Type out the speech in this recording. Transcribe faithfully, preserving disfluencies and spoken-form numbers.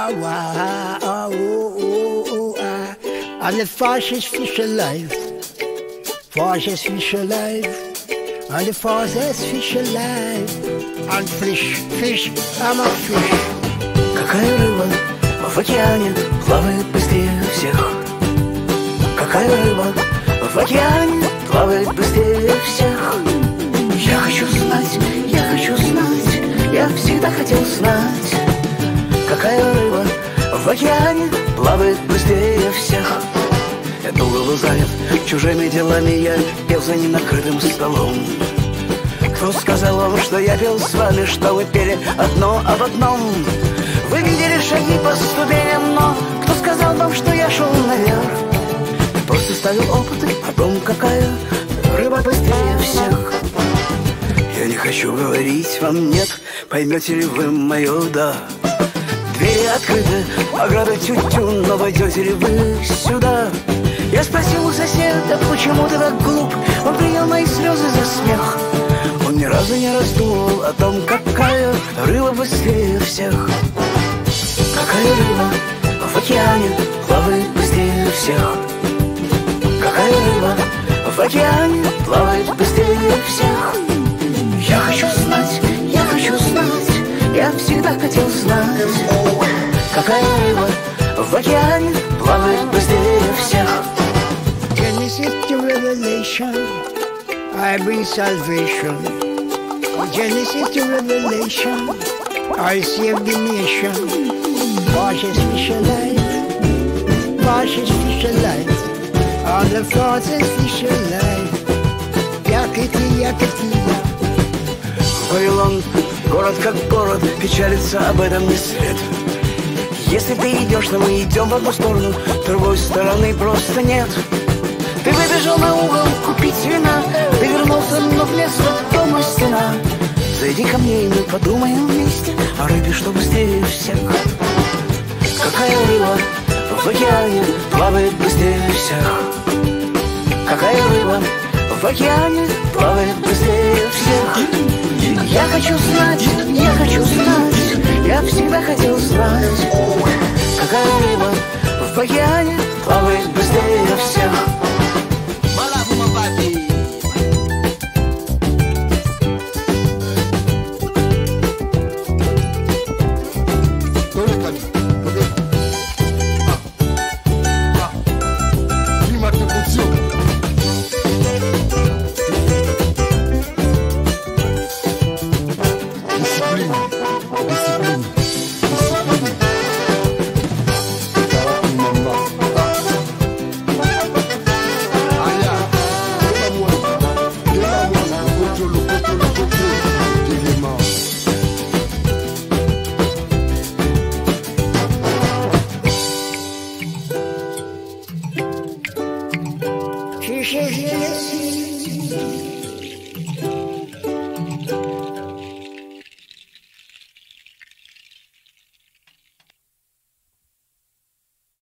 ah, ah, ah, oh, oh, oh, ah. And the fastest fish alive, fastest fish alive, and the fastest fish alive. And fish, fish, I'm a fish. Какая рыба в океане плавает быстрее всех? Какая рыба в океане плавает быстрее всех? Я хочу знать, я хочу знать, я всегда хотел знать. Какая рыба в океане плавает быстрее всех? Я долго был занят чужими делами, я пел за ненакрытым столом. Кто сказал вам, что я пел с вами, что вы пели одно об одном? Вы видели шаги по ступеням, но кто сказал вам, что я шел наверх? Я просто ставил опыты о том, какая рыба быстрее всех. Я не хочу говорить вам нет, поймете ли вы мое да. Двери открыты, ограда тю-тю, но войдете ли вы сюда? Я спросил у соседа, почему ты так глуп? Он принял мои слезы за смех. Он ни разу не раздумывал о том, какая рыба быстрее всех. Какая рыба в океане плавает быстрее всех? Какая рыба в океане плавает быстрее всех? Я хочу знать, я хочу знать, я всегда хотел знать. Какая рыба в океане плавает быстрее всех? Genesis to Revelation, I bring salvation. Genesis to Revelation, I save the nation. Fastest fish alive, fastest fish alive, on the fastest fish alive. Якити, якити. Вавилон, город как город, печалится об этом не след. Если ты идешь, то мы идем в одну сторону, другой стороны просто нет. Ты выбежал на угол купить вина, ты вернулся, но вместо дома стена. Зайди ко мне, и мы подумаем вместе о рыбе, что быстрее всех. Какая рыба в океане плавает быстрее всех? Какая рыба в океане плавает быстрее всех? Я хочу знать, я хочу знать, я всегда хотел знать. Какая рыба в океане